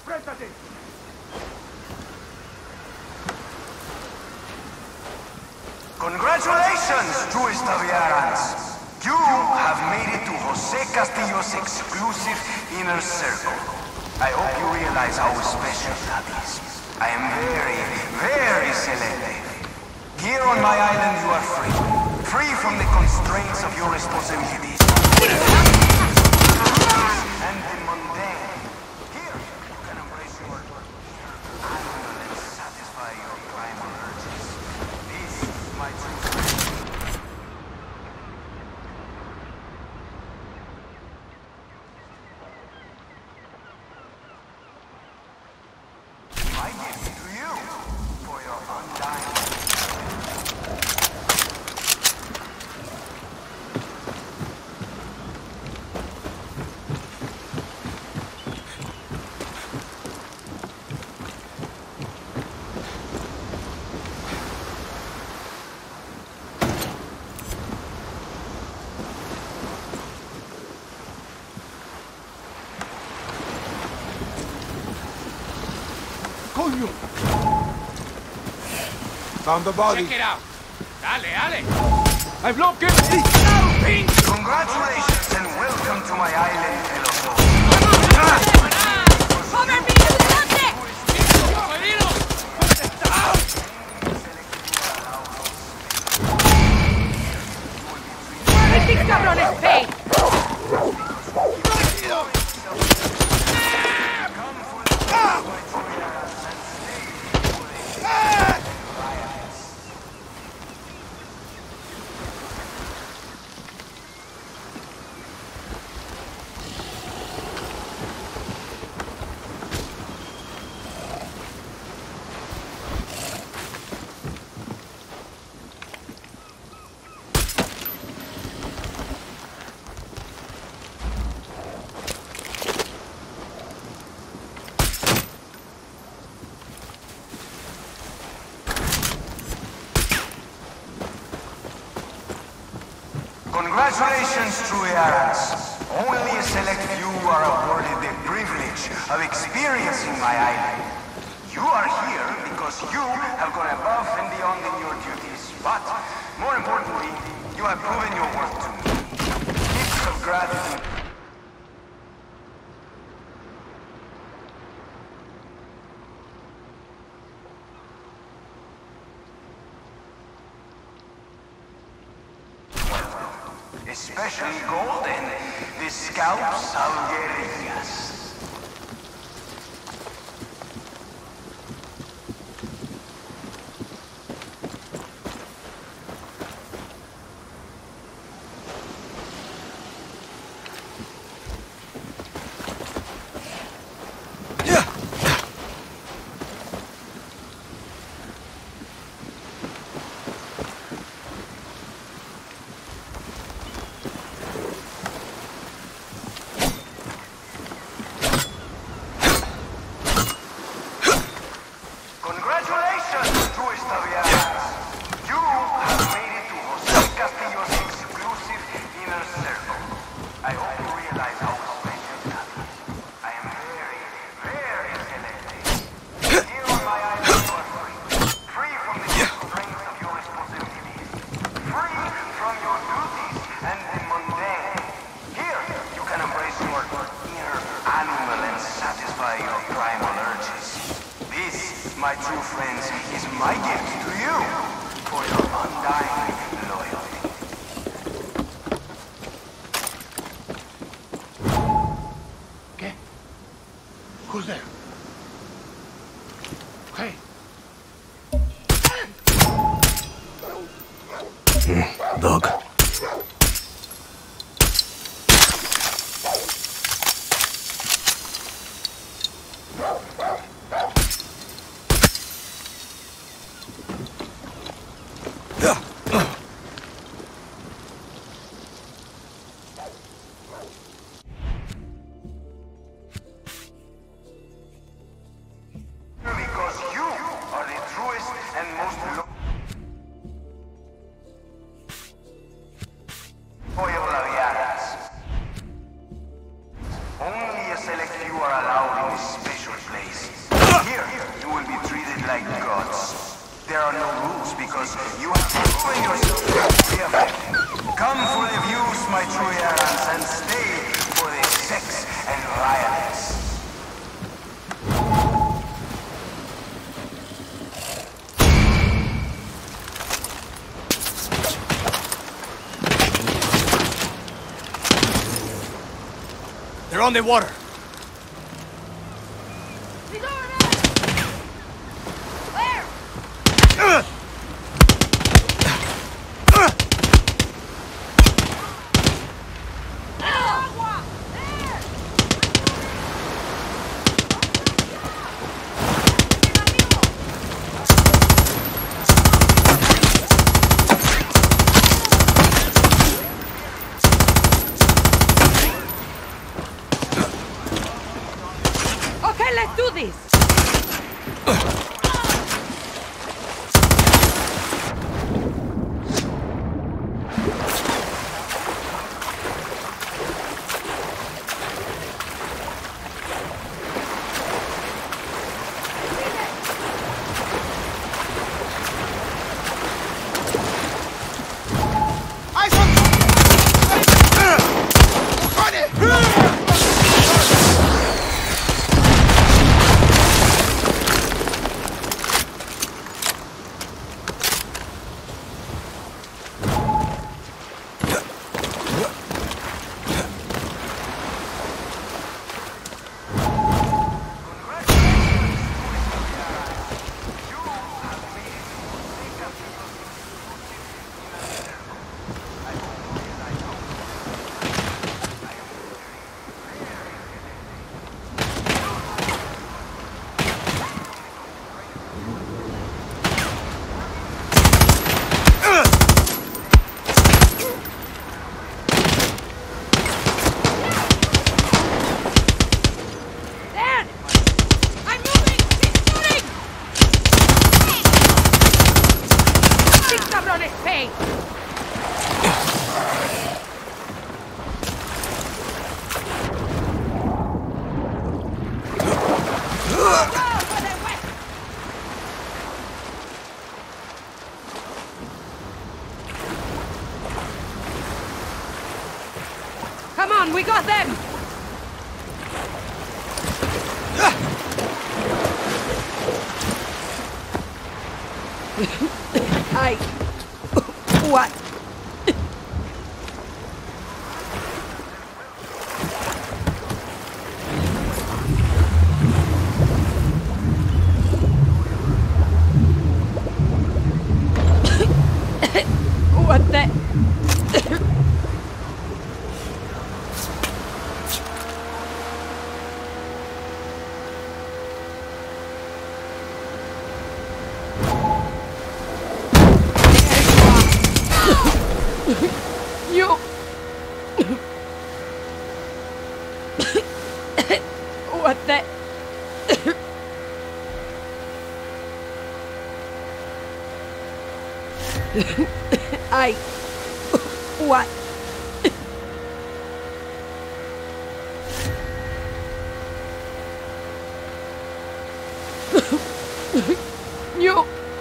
Congratulations, truest of Yarans! You have made it to Jose Castillo's exclusive inner circle. I hope you realize how special that is. I am very, very selective. Here on my island you are free. Free from the constraints of your responsibilities. And the mundane. Here you can embrace your animal and satisfy your primal urges. This is my true friend. My gift to you for your undying. Found the body. Check it out. Dale, dale. I've located Pink. Congratulations and welcome to my island, fellow. ¡Cover me to the norte! ¡Estos cabrones pay! Congratulations, true Yarans. Only a select few are awarded the privilege of experiencing my island. You are here because you have gone above and beyond in your duties, but more importantly, you have proven your worth to me. Gifts of gratitude. Especially gold and the scalps of guerrillas. My true friends, is my gift to you for your undying loyalty. ¿Qué? Who's there? Hey. Dog. Because you are the truest and most because you have proven yourself to be a man. Come for the views, my true Yarans, and stay for the sex and violence. They're on the water. He's over there! Where? Agua! There! Okay, let's do this! Come on, we got them! What? What the? You... What the... What? You...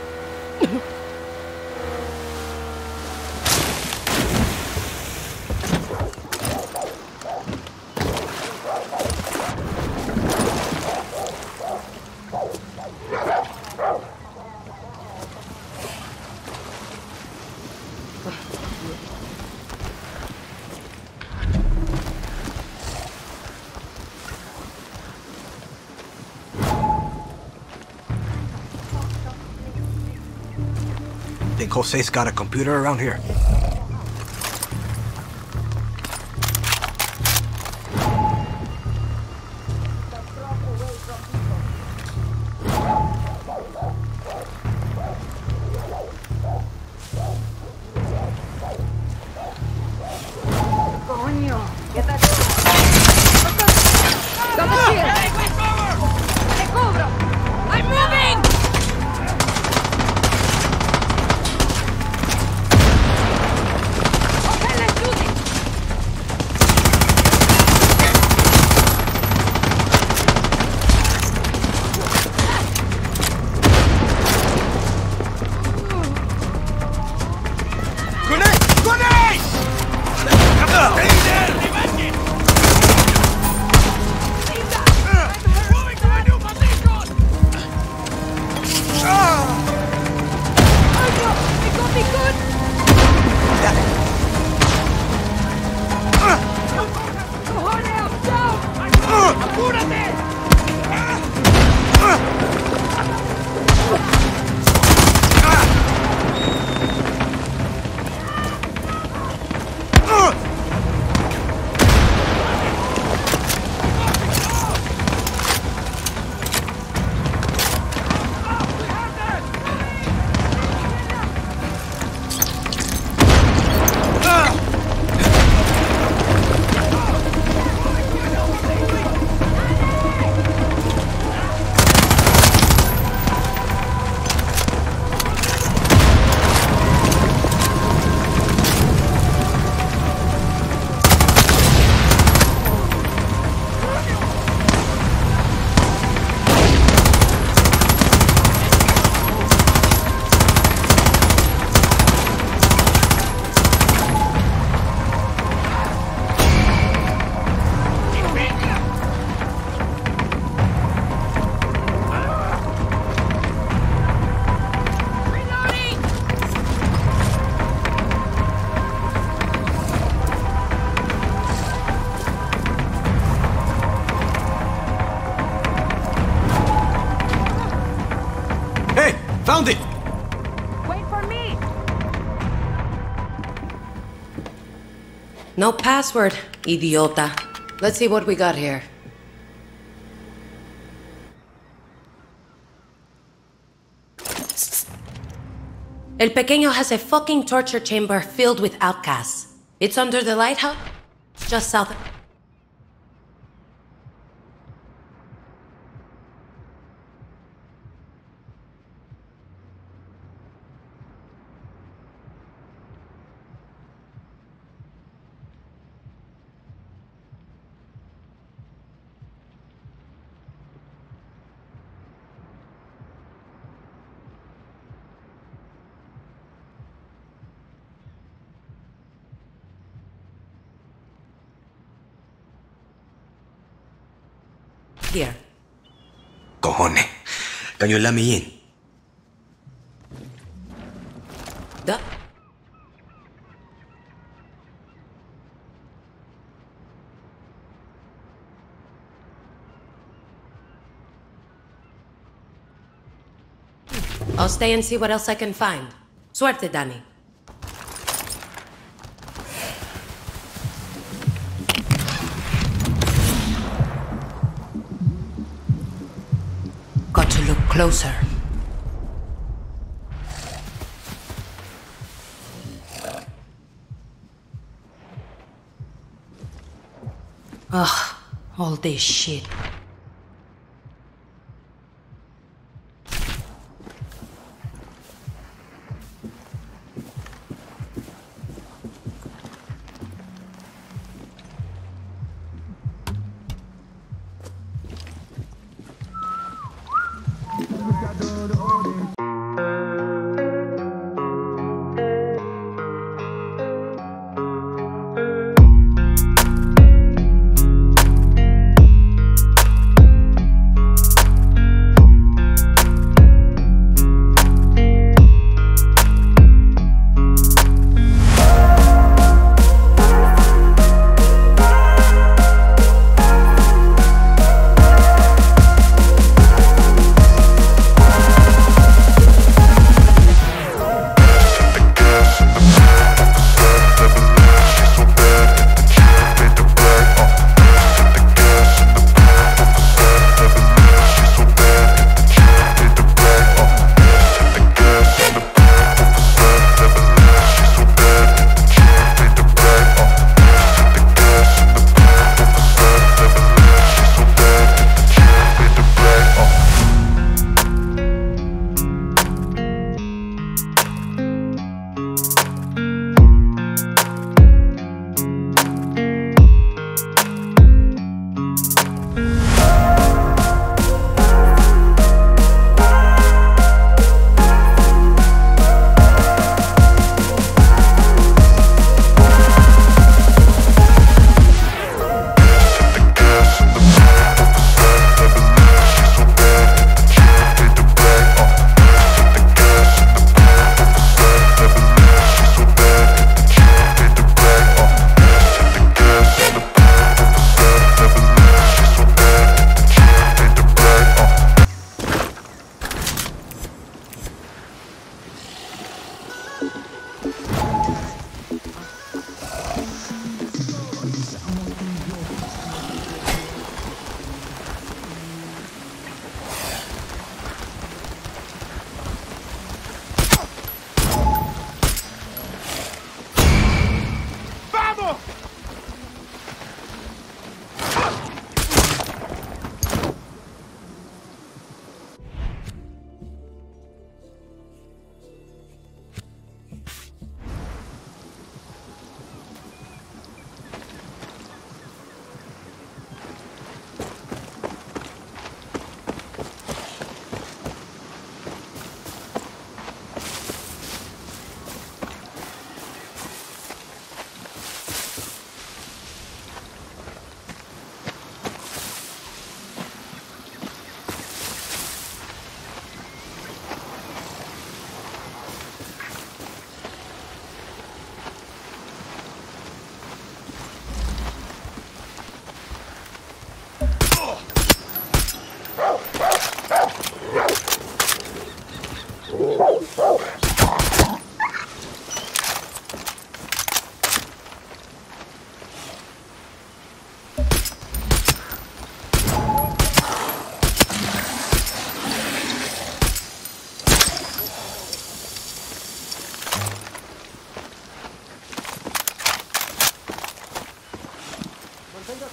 Think Jose's got a computer around here? I'm moving! No password, idiota. Let's see what we got here. El Pequeño has a fucking torture chamber filled with outcasts. It's under the lighthouse, just south of... Here. Cojones. Can you let me in? Duh. I'll stay and see what else I can find. Suerte, Danny. Got to look closer. Ugh, all this shit.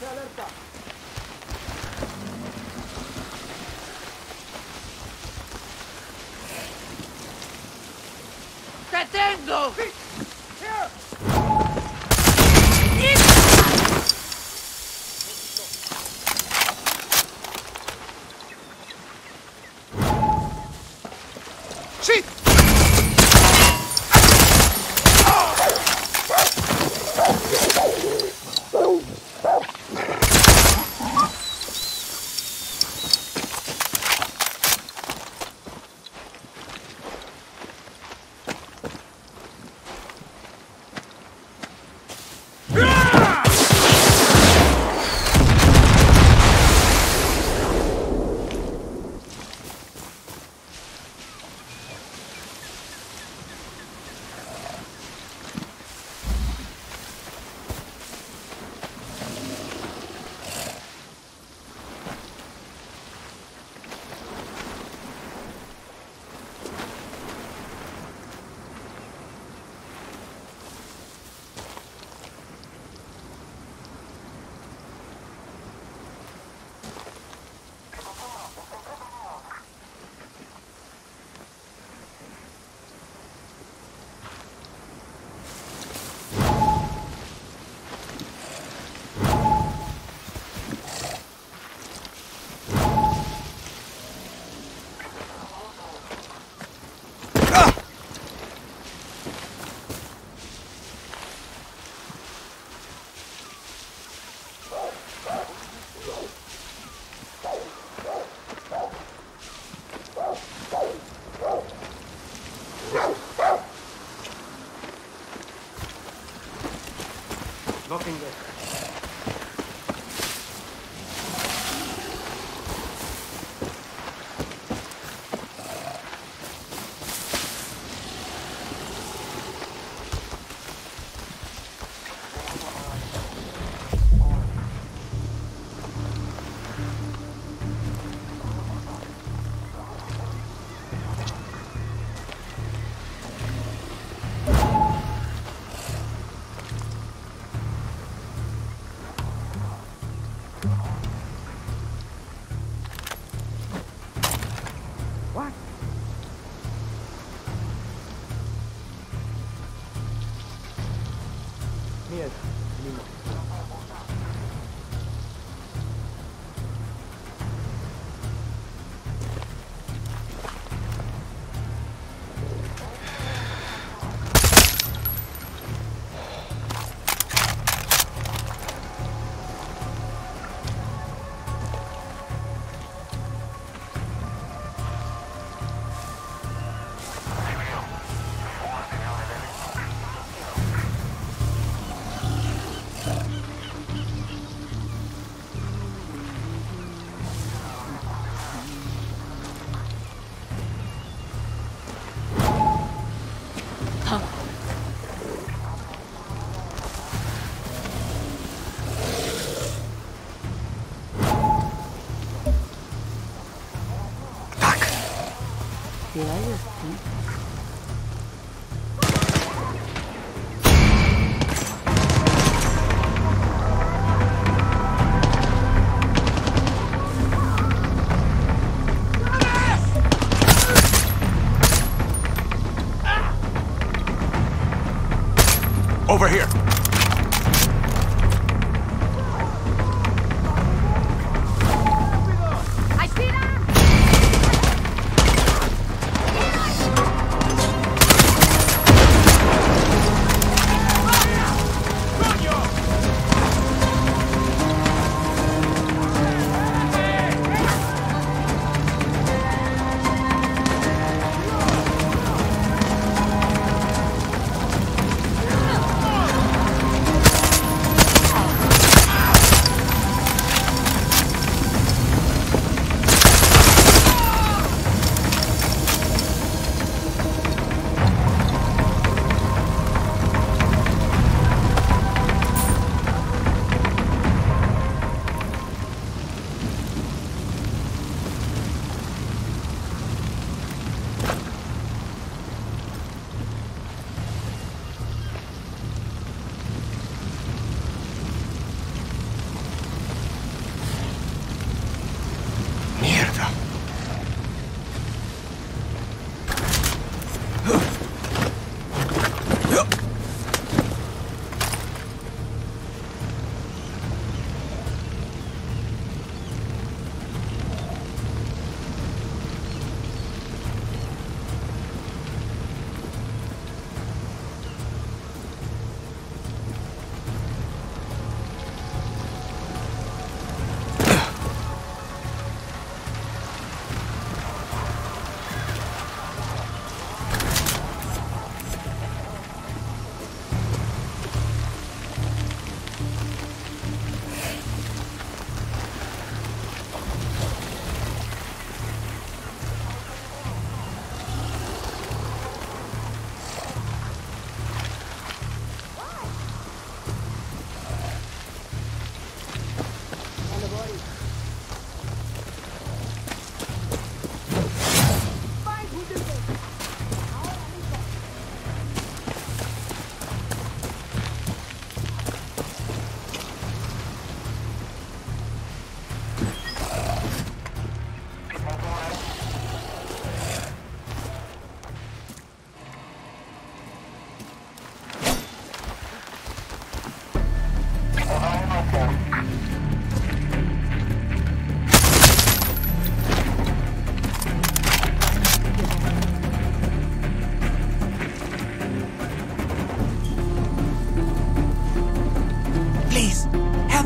¡Te tengo! ¡Sí! Nothing there. Over here. I see that!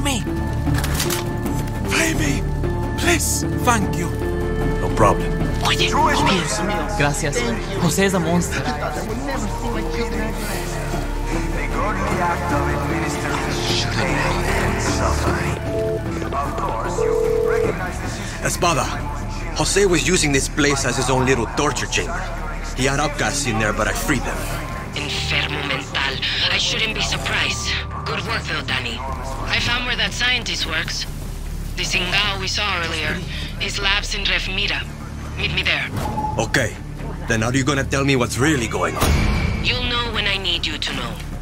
me! Free me! Please! Thank you. No problem. Oye, Gracias. José es a monster. The godly act of administering pain and suffering. Of course, you recognize this is... Espada, Jose was using this place as his own little torture chamber. He had outcasts in there, but I freed them. Enfermo mental. I shouldn't be surprised. Good work, though, Danny. I found where that scientist works. The Singao we saw earlier. His lab's in Ref Mira. Meet me there. Okay. Then how are you gonna tell me what's really going on? You'll know when I need you to know.